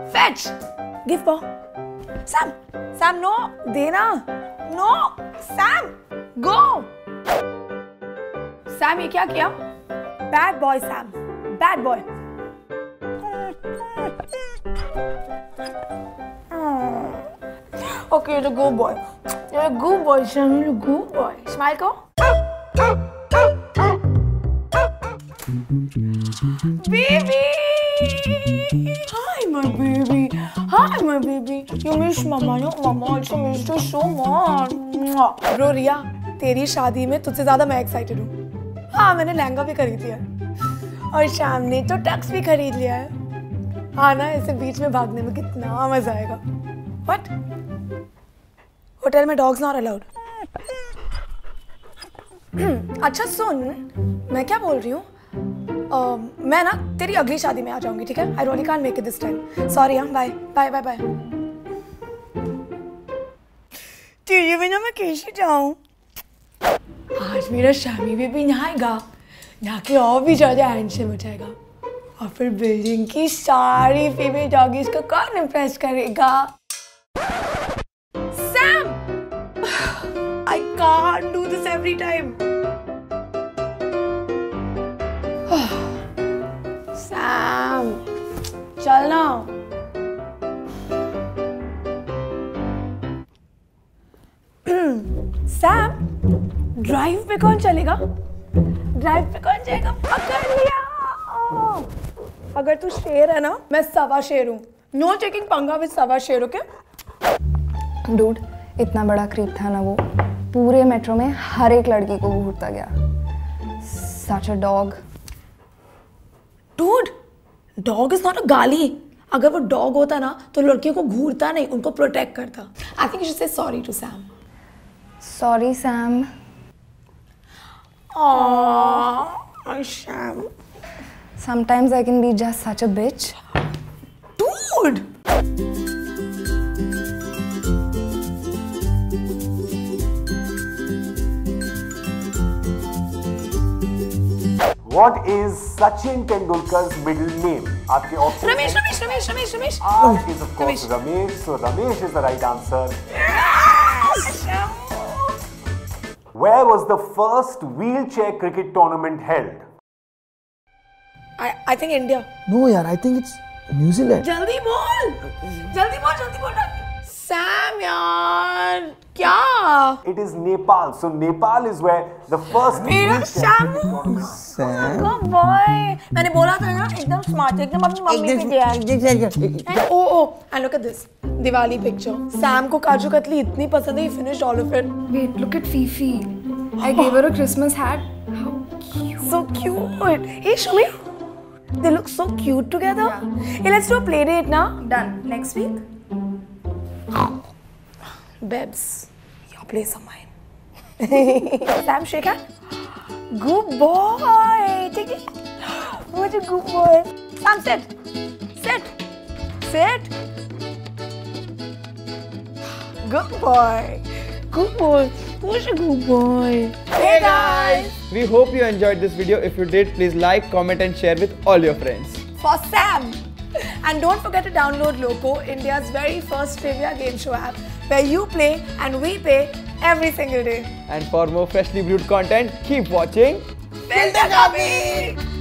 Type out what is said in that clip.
Fetch. Give paw. Sam. Sam, no. Dena. No. Sam. Go. Sam, ये क्या किया? Bad boy, Sam. Bad boy. Okay, you're a good boy. You're a good boy, Sam. You're a good boy. Smile, go. Baby! Hi, my baby. Hi, my baby. You miss Mama, no? Mama also missed you so much. Bro, Riya, तेरी शादी में तुझसे ज़्यादा मैं excited हूँ. हाँ, मैंने लहंगा भी खरीद लिया है. और शाम ने तो टक्स भी खरीद लिया है. हाँ ना, ऐसे बीच में भागने में कितना मजा आएगा. What? होटल में dogs not allowed. अच्छा सुन, मैं क्या बोल रही हूँ? मैं ना तेरी अगली शादी में आ जाऊंगी, ठीक है? I really can't make it this time. Sorry, हाँ, bye, bye, bye, bye. तेरे बिना मैं कैसे जाऊँ? आज मेरा शामी भी नहाएगा, नहाके और भी ज़्यादा हैंडसम हो जाएगा. और फिर बिल्डिंग की सारी फीमेल डॉगीज को कौन इम्प्रेस करेगा? Sam! I can't do this every time. Sam, चल ना. Sam, ड्राइव पे कौन चलेगा? ड्राइव पे कौन जाएगा? पकड़ लिया. अगर तू शेर है ना, मैं सवा शेर हूँ. No taking पंगा with सवा शेर, ओके? डूड, इतना बड़ा क्रीप था ना वो. पूरे मेट्रो में हर एक लड़की को घूरता गया. Such a dog. Dude, dog is not a गाली. अगर वो dog होता ना, तो लड़कियों को घूरता नहीं, उनको प्रोटेक्ट करता. I think you should say sorry to Sam. Sorry, Sam. Aww, Sam. Sometimes I can be just such a bitch. Dude! What is Sachin Tendulkar's middle name? आपके options Ramesh, Ramesh, Ramesh, Ramesh, Ramesh. It is of course Ramesh. So Ramesh is the right answer. Where was the first wheelchair cricket tournament held? I think India. No, yaar, I think it's New Zealand. जल्दी बोल, जल्दी बोल, जल्दी बोल. Sam यार, क्या? It is Nepal. So Nepal is where the first मेरा wheelchair Sam. Sam. Good boy. मैंने बोला था ना, एकदम smart, एकदम अपनी मम्मी की तरह. Oh, and look at this. Diwali picture. Sam को काजू कतली इतनी पसंद है, he finished all of it. Wait, look at Fifi. I gave her a Christmas hat. How cute. So cute. Hey, Shumi. They look so cute together. Yeah. Hey, let's do a play date now. Done. Next week? Babs, your place or mine? Sam, shake hand. Good boy. Take it. What a good boy. Sam, sit. Sit. Sit. Good boy. Good boy. Who's a good boy? Hey guys. We hope you enjoyed this video. If you did, please like, comment and share with all your friends. For Sam. And don't forget to download Loco, India's very first trivia game show app, where you play and we pay every single day. And for more freshly brewed content, keep watching Filter Copy!